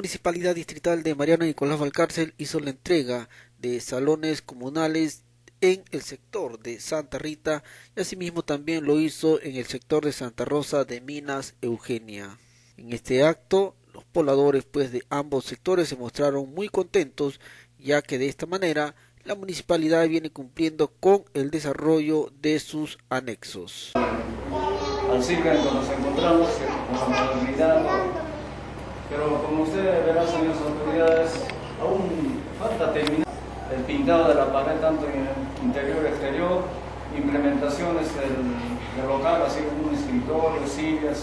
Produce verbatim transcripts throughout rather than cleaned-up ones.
Municipalidad Distrital de Mariano Nicolás Valcárcel hizo la entrega de salones comunales en el sector de Santa Rita y asimismo también lo hizo en el sector de Santa Rosa de Minas Eugenia. En este acto, los pobladores pues de ambos sectores se mostraron muy contentos, ya que de esta manera la municipalidad viene cumpliendo con el desarrollo de sus anexos. Al siglo en que nos encontramos, con la modernidad, pero como usted verá, señores autoridades, aún falta terminar el pintado de la pared tanto en el interior y exterior, implementaciones del, del local, así como un escritorio, sillas,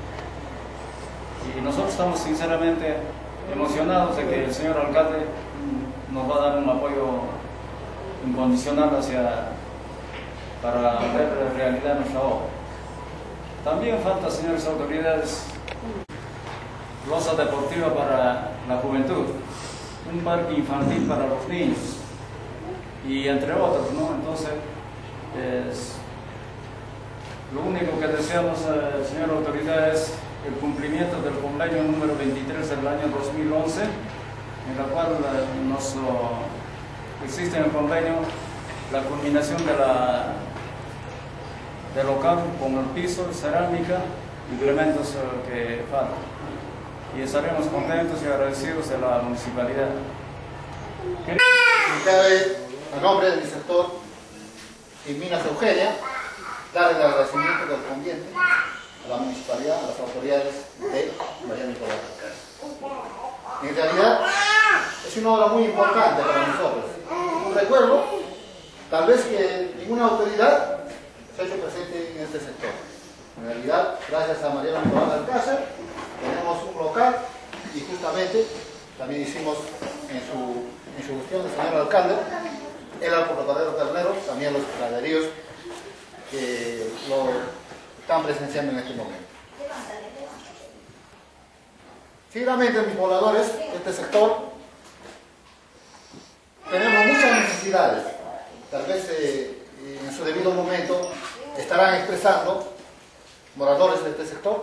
y nosotros estamos sinceramente emocionados de que el señor alcalde nos va a dar un apoyo incondicional hacia, para hacer realidad nuestra obra. También falta, señores autoridades, losa deportiva para la juventud, un parque infantil para los niños y entre otros, ¿no? Entonces, es, lo único que deseamos, eh, señor autoridad, es el cumplimiento del convenio número veintitrés del año dos mil once, en la cual eh, nos, oh, existe en el convenio la culminación de la del local con el piso, cerámica y elementos uh, que faltan. Y estaremos contentos y agradecidos de la municipalidad. A nombre del sector en Minas Eugenia, dar el agradecimiento correspondiente a la municipalidad, a las autoridades de Mariano Nicolás Valcárcel. En realidad, es una obra muy importante para nosotros. Un recuerdo, tal vez que ninguna autoridad se ha hecho presente en este sector. En realidad, gracias a Mariano Nicolás Valcárcel, tenemos un local y justamente también hicimos en su, en su gestión del señor alcalde, el alporotadero ternero, también los praderíos que lo están presenciando en este momento. Seguramente mis pobladores de este sector tenemos muchas necesidades, tal vez eh, en su debido momento estarán expresando moradores de este sector.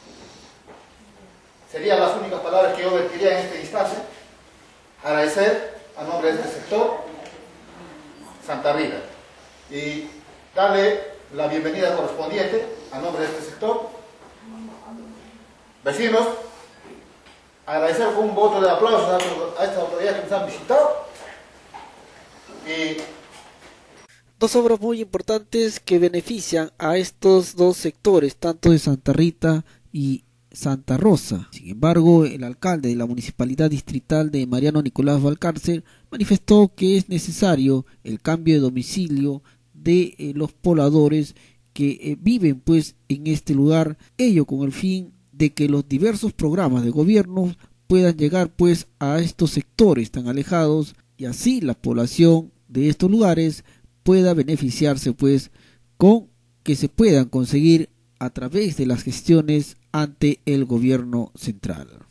Serían las únicas palabras que yo vertiría en este instante. Agradecer a nombre de este sector Santa Rita y darle la bienvenida correspondiente a nombre de este sector. Vecinos, agradecer con un voto de aplauso a estas autoridades que nos han visitado. Y dos obras muy importantes que benefician a estos dos sectores, tanto de Santa Rita y Santa Rosa. Sin embargo, el alcalde de la Municipalidad Distrital de Mariano Nicolás Valcárcel manifestó que es necesario el cambio de domicilio de eh, los pobladores que eh, viven pues en este lugar, ello con el fin de que los diversos programas de gobierno puedan llegar pues a estos sectores tan alejados y así la población de estos lugares pueda beneficiarse pues con que se puedan conseguir a través de las gestiones ante el gobierno central.